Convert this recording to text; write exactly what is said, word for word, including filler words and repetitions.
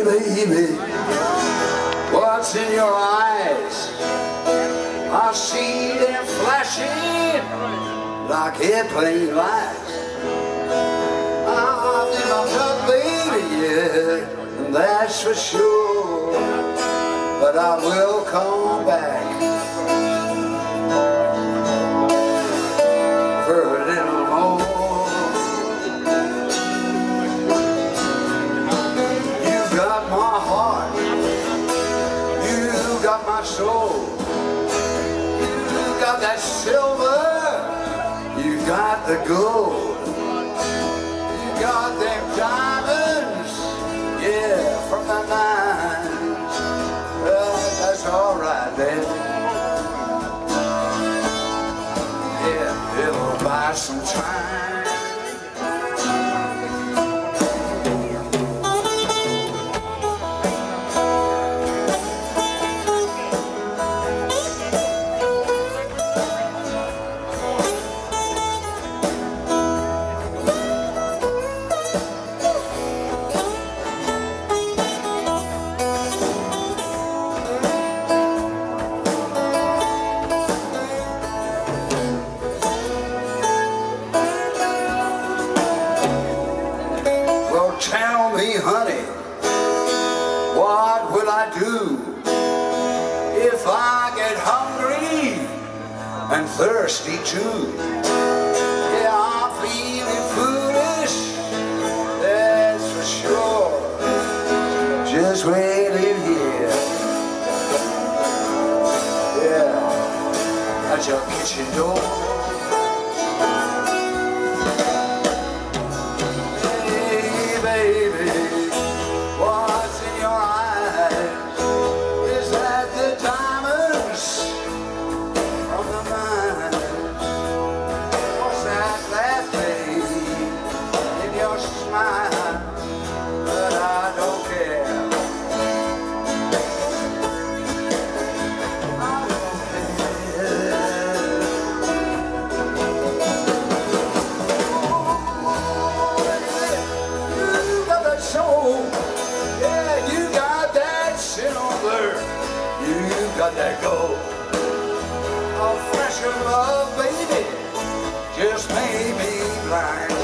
Hey baby, what's in your eyes? I see them flashing like airplane lights. I've never met baby yet, that's for sure, but I will come back for a little more. You got my heart, you got my soul, you got that silver, you got the gold. Got them diamonds, yeah, from the mines. Uh, that's all right, then. Yeah, it'll buy some time. Tell me, honey, what will I do if I get hungry and thirsty too? Yeah, I'm feeling foolish, that's for sure. Just waiting here, yeah, at your kitchen door. Baby, what's in your eyes? Is that the diamonds from the mines? What's that laugh, baby, in your smile? But I don't care. I don't Yeah, you got that silver, you got that gold. A fresher love, baby, just made me blind.